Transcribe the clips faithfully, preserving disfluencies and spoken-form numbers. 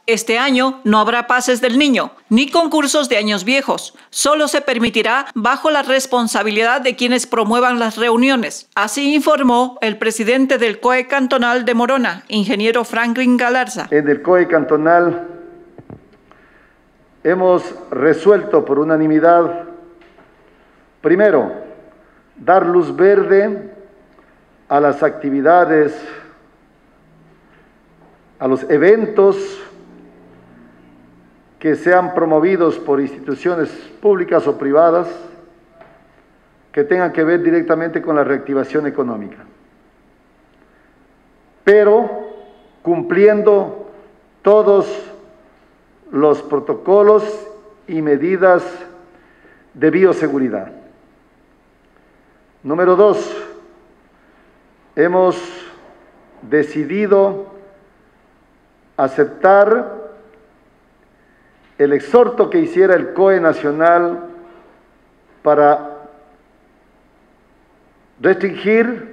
Este año no habrá pases del niño, ni concursos de años viejos. Solo se permitirá bajo la responsabilidad de quienes promuevan las reuniones. Así informó el presidente del C O E cantonal de Morona, ingeniero Franklin Galarza. En el C O E cantonal hemos resuelto por unanimidad, primero, dar luz verde a las actividades, a los eventos que sean promovidos por instituciones públicas o privadas que tengan que ver directamente con la reactivación económica, pero cumpliendo todos los protocolos y medidas de bioseguridad. Número dos, hemos decidido aceptar el exhorto que hiciera el C O E nacional para restringir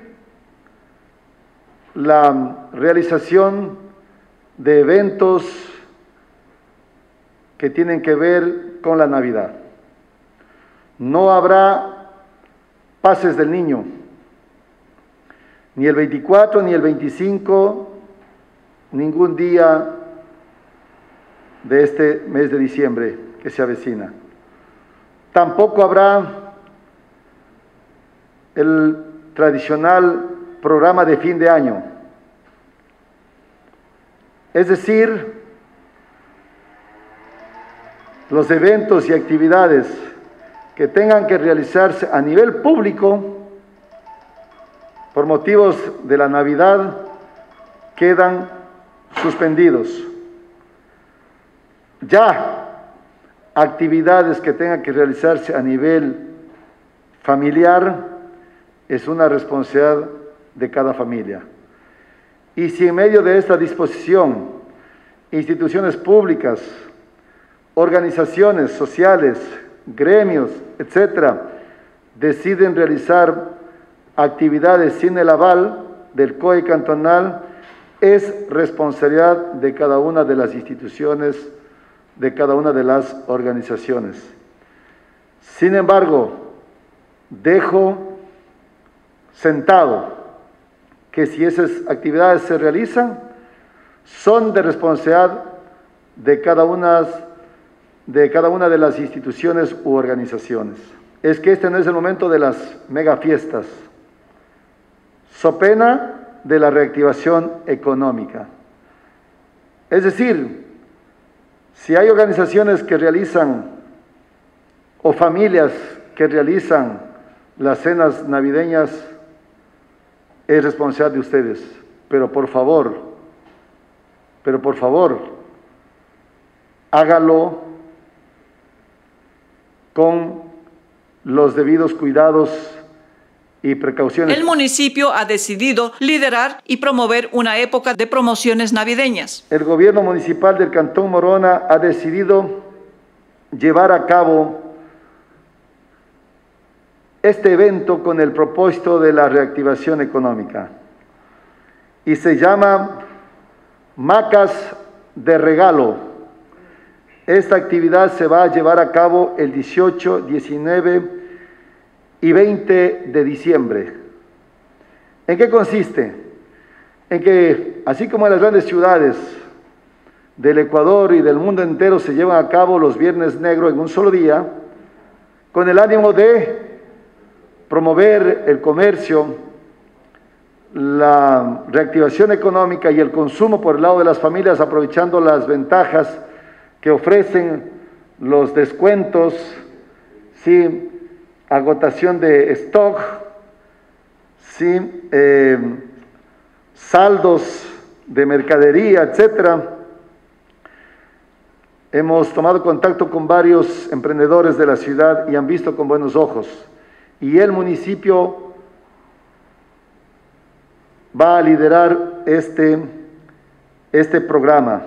la realización de eventos que tienen que ver con la Navidad. No habrá pases del niño, ni el veinticuatro ni el veinticinco, ningún día de este mes de diciembre que se avecina. Tampoco habrá el tradicional programa de fin de año. Es decir, los eventos y actividades que tengan que realizarse a nivel público por motivos de la Navidad quedan suspendidos. Ya actividades que tengan que realizarse a nivel familiar es una responsabilidad de cada familia. Y si en medio de esta disposición, instituciones públicas, organizaciones sociales, gremios, etcétera, deciden realizar actividades sin el aval del C O E cantonal, es responsabilidad de cada una de las instituciones, de cada una de las organizaciones. Sin embargo, dejo sentado que si esas actividades se realizan, son de responsabilidad de cada una, de cada una de las instituciones u organizaciones. Es que este no es el momento de las mega fiestas, so pena de la reactivación económica. Es decir, si hay organizaciones que realizan o familias que realizan las cenas navideñas, es responsabilidad de ustedes, pero por favor, pero por favor, hágalo con los debidos cuidados y precauciones. El municipio ha decidido liderar y promover una época de promociones navideñas. El gobierno municipal del Cantón Morona ha decidido llevar a cabo este evento con el propósito de la reactivación económica y se llama Macas de Regalo. Esta actividad se va a llevar a cabo el dieciocho, diecinueve y veinte de diciembre. ¿En qué consiste? En que, así como en las grandes ciudades del Ecuador y del mundo entero se llevan a cabo los Viernes Negros en un solo día, con el ánimo de promover el comercio, la reactivación económica y el consumo por el lado de las familias, aprovechando las ventajas que ofrecen los descuentos, sí, agotación de stock, sí, eh, saldos de mercadería, etcétera. Hemos tomado contacto con varios emprendedores de la ciudad y han visto con buenos ojos. Y el municipio va a liderar este, este programa.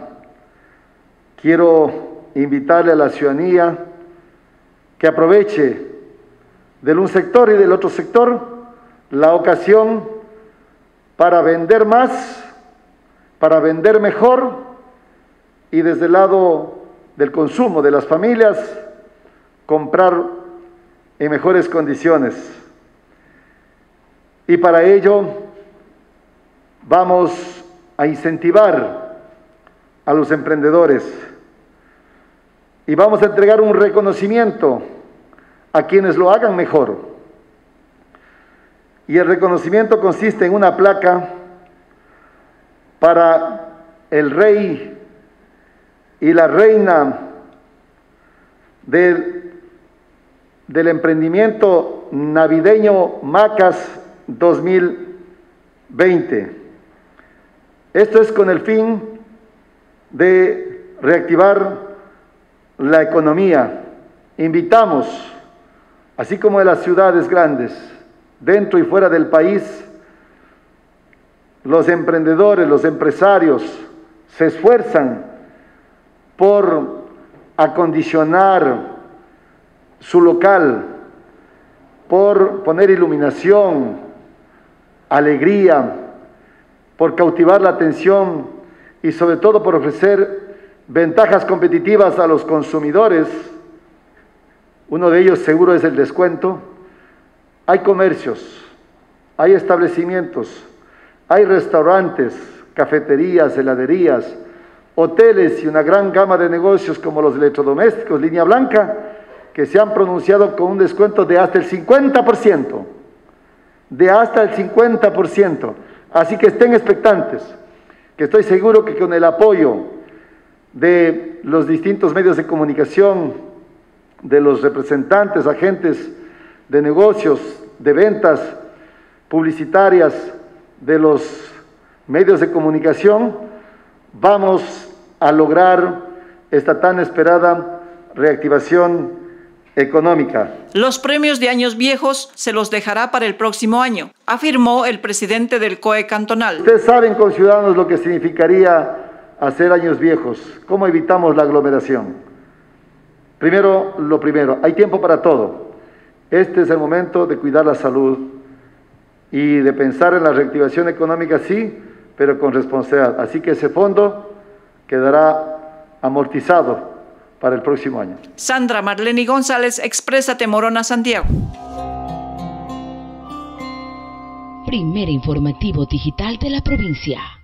Quiero invitarle a la ciudadanía que aproveche del un sector y del otro sector la ocasión para vender más, para vender mejor y desde el lado del consumo de las familias, comprar en mejores condiciones. Y para ello vamos a incentivar a los emprendedores y vamos a entregar un reconocimiento a quienes lo hagan mejor. Y el reconocimiento consiste en una placa para el rey y la reina del, del emprendimiento navideño Macas dos mil veinte. Esto es con el fin de reactivar la economía. Invitamos, así como de las ciudades grandes, dentro y fuera del país, los emprendedores, los empresarios se esfuerzan por acondicionar su local, por poner iluminación, alegría, por cautivar la atención y sobre todo por ofrecer ventajas competitivas a los consumidores. Uno de ellos seguro es el descuento. Hay comercios, hay establecimientos, hay restaurantes, cafeterías, heladerías, hoteles y una gran gama de negocios como los electrodomésticos, línea blanca, que se han pronunciado con un descuento de hasta el cincuenta por ciento, de hasta el cincuenta por ciento. Así que estén expectantes, que estoy seguro que con el apoyo de los distintos medios de comunicación, de los representantes, agentes de negocios, de ventas publicitarias, de los medios de comunicación, vamos a lograr esta tan esperada reactivación económica. Los premios de años viejos se los dejará para el próximo año, afirmó el presidente del C O E cantonal. Ustedes saben, conciudadanos, lo que significaría hacer años viejos, cómo evitamos la aglomeración. Primero, lo primero, hay tiempo para todo. Este es el momento de cuidar la salud y de pensar en la reactivación económica, sí, pero con responsabilidad. Así que ese fondo quedará amortizado para el próximo año. Sandra Marlene González, Exprésate Morona, Santiago. Primer informativo digital de la provincia.